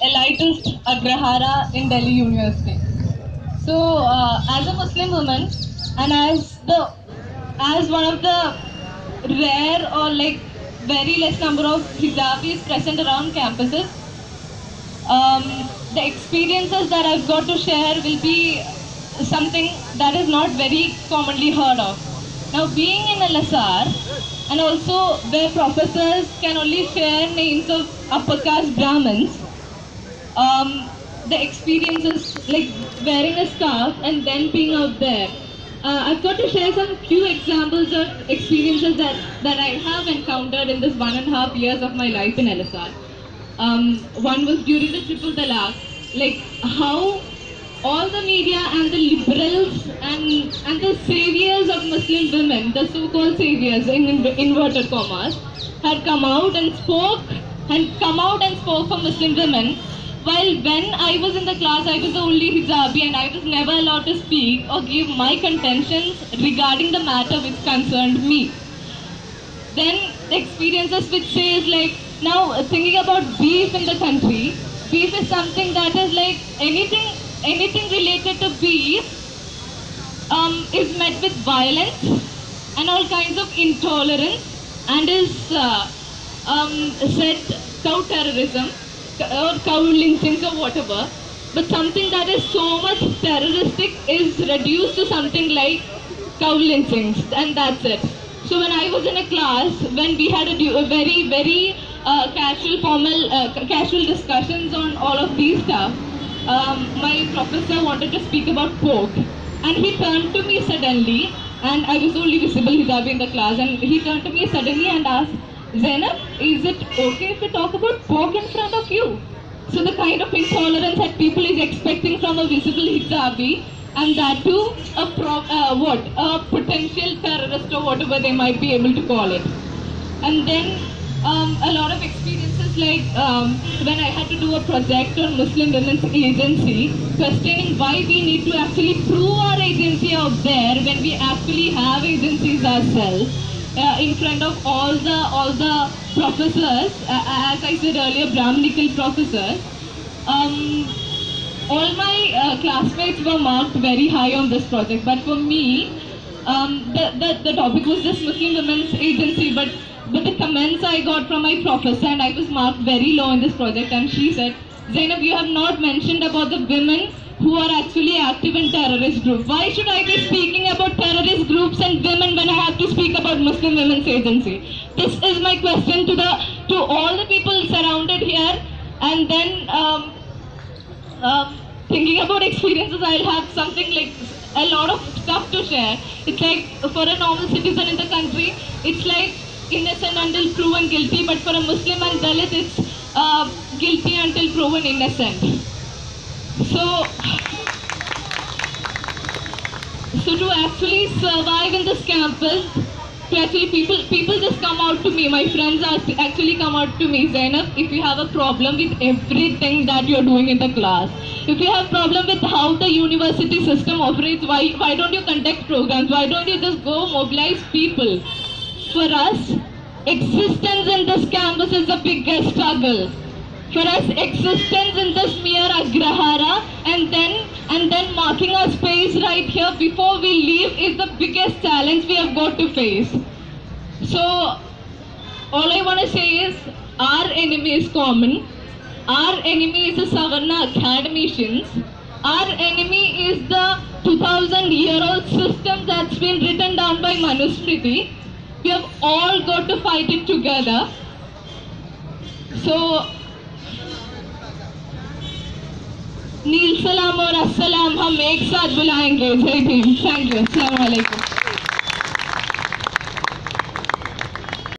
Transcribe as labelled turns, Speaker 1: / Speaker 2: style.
Speaker 1: elitist Agrahara in Delhi University. So, as a Muslim woman, and as one of the rare or like very less number of hijabis present around campuses, um, the experiences that I've got to share will be something that is not very commonly heard of. Now, being in LSR and also where professors can only share names of upper caste Brahmins, the experiences like wearing a scarf and then being out there. I've got to share some few examples of experiences that I have encountered in this 1.5 years of my life in LSR. One was during the triple talaq, like how all the media and the liberals and the saviors of Muslim women, the so-called saviors in inverted commas, had come out and spoke for Muslim women. While when I was in the class, I was the only hijabi and I was never allowed to speak or give my contentions regarding the matter which concerned me. Then the experiences which says like, now thinking about beef in the country, beef is something that is like anything related to beef is met with violence and all kinds of intolerance and is said cow terrorism or cow lynchings or whatever. But something that is so much terroristic is reduced to something like cow lynchings, and that's it. So when I was in a class, when we had a very casual discussions on all of these stuff, my professor wanted to speak about pork, and he turned to me suddenly, and I was the only visible hijabi in the class, and he turned to me suddenly and asked, Zainab, is it okay if we talk about pork in front of you? So the kind of intolerance that people is expecting from a visible hijabi, and that too a potential terrorist or whatever they might be able to call it. And then a lot of experiences like when I had to do a project on Muslim Women's Agency, questioning why we need to actually prove our agency out there when we actually have agencies ourselves. In front of all the professors, as I said earlier, Brahminical professors, all my classmates were marked very high on this project. But for me, the topic was just Muslim Women's Agency. But the comments I got from my professor, and I was marked very low in this project, and she said, Zainab, you have not mentioned about the women who are actually active in terrorist groups. Why should I be speaking about terrorist groups and women when I have to speak about Muslim Women's Agency? This is my question to all the people surrounded here. And then thinking about experiences, I'll have something like a lot of stuff to share. It's like for a normal citizen in the country, it's like innocent until proven guilty, but for a Muslim and Dalit, it's guilty until proven innocent. So to actually survive in this campus, to actually people just come out to me, my friends actually come out to me, Zainab, if you have a problem with everything that you're doing in the class, if you have problem with how the university system operates, why don't you conduct programs, why don't you just go mobilize people? For us, existence in this campus is the biggest struggle. For us, existence in this mere Agrahara and then marking our space right here before we leave is the biggest challenge we have got to face. So, all I want to say is, our enemy is common. Our enemy is the Savarna academicians. Our enemy is the 2000-year-old system that's been written down by Manusmriti. We have all got to fight it together. So, नील सलाम और अस्सलाम हम एक साथ बुलाएंगे। जय Bhim. Thank you. अस्सलाम वालेकुम।